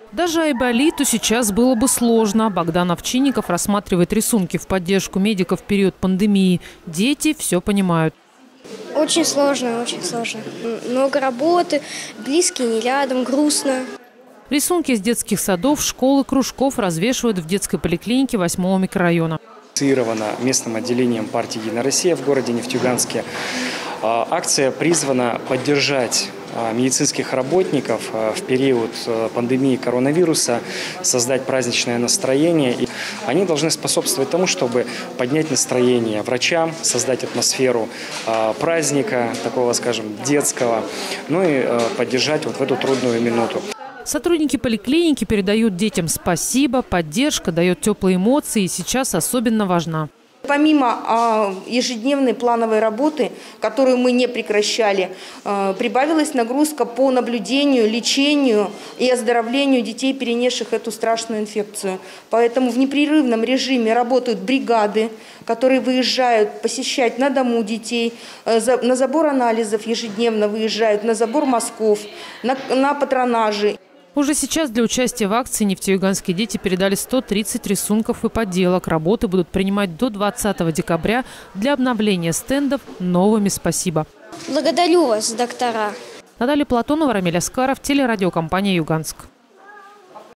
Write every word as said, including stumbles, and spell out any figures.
Даже айболиту сейчас было бы сложно. Богдан Овчинников рассматривает рисунки в поддержку медиков в период пандемии. Дети все понимают. Очень сложно, очень сложно. Много работы, близкие не рядом, грустно. Рисунки из детских садов, школ и кружков развешивают в детской поликлинике восьмого микрорайона. Инициирована местным отделением партии «Единая Россия» в городе Нефтеюганске. Акция призвана поддержать медицинских работников в период пандемии коронавируса, создать праздничное настроение. И они должны способствовать тому, чтобы поднять настроение врачам, создать атмосферу праздника, такого, скажем, детского, ну и поддержать вот в эту трудную минуту. Сотрудники поликлиники передают детям спасибо, поддержка дает теплые эмоции и сейчас особенно важна. Помимо ежедневной плановой работы, которую мы не прекращали, прибавилась нагрузка по наблюдению, лечению и оздоровлению детей, перенесших эту страшную инфекцию. Поэтому в непрерывном режиме работают бригады, которые выезжают посещать на дому детей, на забор анализов ежедневно выезжают, на забор мазков, на, на патронажи. Уже сейчас для участия в акции нефтеюганские дети передали сто тридцать рисунков и поделок. Работы будут принимать до двадцатого декабря для обновления стендов новыми «Спасибо». Благодарю вас, доктора. Наталья Платонова, Рамиль Аскаров, телерадиокомпания «Юганск».